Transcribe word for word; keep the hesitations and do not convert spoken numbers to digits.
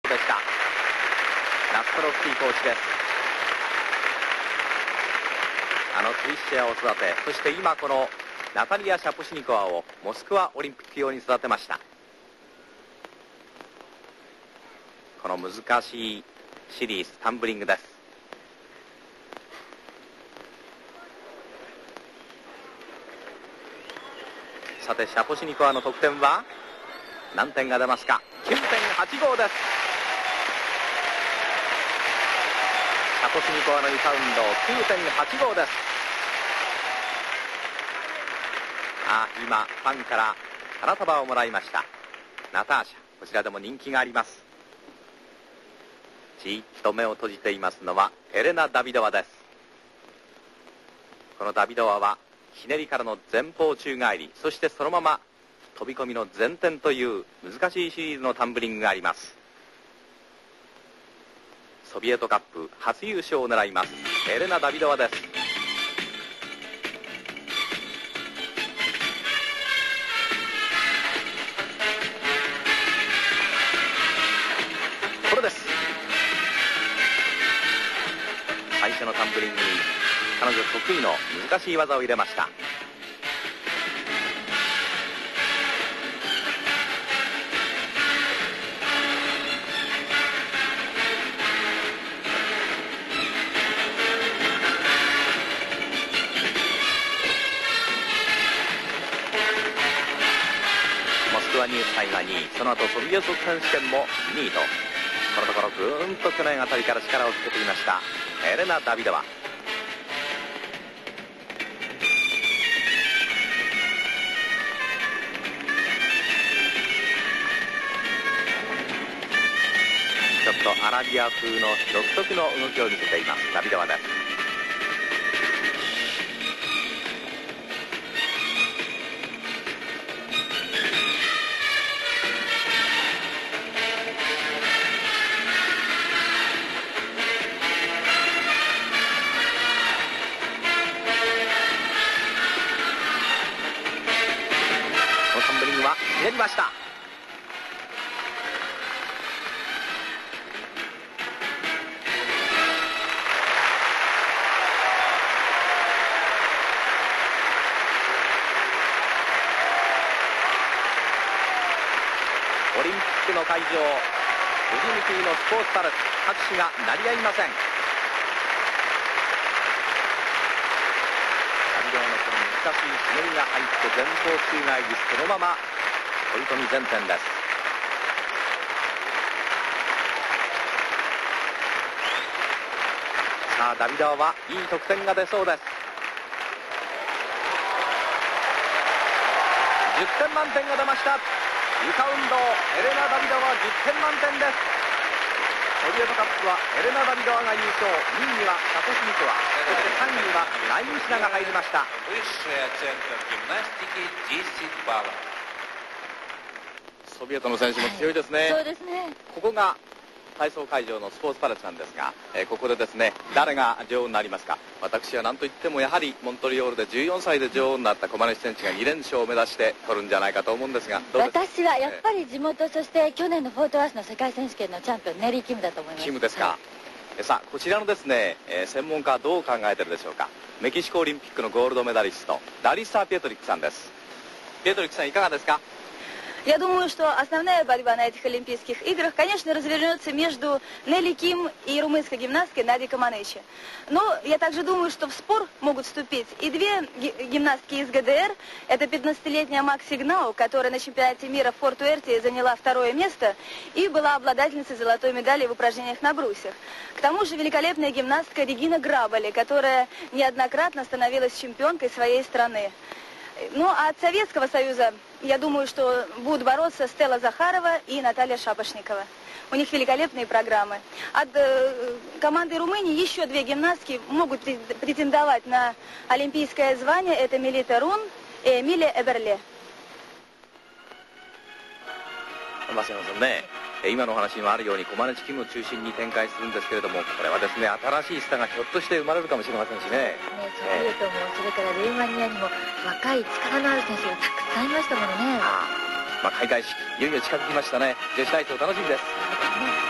でした。ナストロフスキーコーチです。あのクリスチェアを育て、そして今このナタリア・シャポシニコワをモスクワオリンピック用に育てました。この難しいシリーズタンブリングです。さてシャポシニコワの得点は何点が出ますか。 きゅうてんはちご です。シャポシニコワのリバウンド きゅうてんはちご です。ああ、今ファンから花束をもらいました。ナターシャ、こちらでも人気があります。じっと目を閉じていますのはエレナ・ダビドワです。このダビドワはひねりからの前方宙返り、そしてそのまま飛び込みの前転という難しいシリーズのタンブリングがあります。ソビエトカップ初優勝を狙いますエレナ・ダビドワです。これです。最初のタンブリングに彼女得意の難しい技を入れました。モスクワ入試がにい、その後ソビエト選手権もにいと、このところぐーんと去年あたりから力をつけていましたエレナ・ダビドワ。ちょっとアラビア風の独特の動きを見せていますダビドワです。このタンブリングはひねりました。オリンピックの会場、富士見球のスポーツパレス、拍手が鳴り合いません。ダビドワのこの難しいひねりが入って前方宙返り、そのまま飛び込み前転です。さあダビドワはいい得点が出そうです。じゅってん満点が出ました。リカウンドエレナ・ダビドワじゅってん満点です。ソビエトカップはエレナ・ダビドワが優勝、にいにはシャポシニコワ、そしてさんいにはライムシナが入りました。ソビエトの選手も強いですね。 そうですね。 ここが体操会場のスポーツパレスなんですが、えー、ここでですね誰が女王になりますか。私は何といってもやはりモントリオールでじゅうよんさいで女王になった小金井選手がに連勝を目指して取るんじゃないかと思うんですが、どうですか。 私はやっぱり地元、そして去年のフォートワースの世界選手権のチャンピオンネリー・キムだと思います。 キムですか、はい、さあこちらのですね、えー、専門家はどう考えてるでしょうか。メキシコオリンピックのゴールドメダリストラリッサ・ピエトリックさんです。ピエトリックさんいかがですか。 Я думаю, что основная борьба на этих Олимпийских играх, конечно, развернется между Нелли Ким и румынской гимнасткой Надей Команычи. Но я также думаю, что в спор могут вступить и две гимнастки из ГДР. Это пятнадцатилетняя Макси Гнау, которая на чемпионате мира в Форт-Уэрте заняла второе место и была обладательницей золотой медали в упражнениях на брусьях. К тому же великолепная гимнастка Регина Грабали, которая неоднократно становилась чемпионкой своей страны. Ну, а от Советского Союза, я думаю, что будут бороться Стелла Захарова и Наталья Шапошникова. У них великолепные программы. От э, команды Румынии еще две гимнастки могут претендовать на олимпийское звание. Это Мелита Рун и Эмилия Эберле. 今のお話にもあるようにコマネチキムを中心に展開するんですけれども、これはですね新しいスターがひょっとして生まれるかもしれませんしね。 ソビエトもそれからルーマニアにも若い力のある選手がたくさんいましたものね。 ああ、まあ、開会式いよいよ近づきましたね。女子体操楽しみです。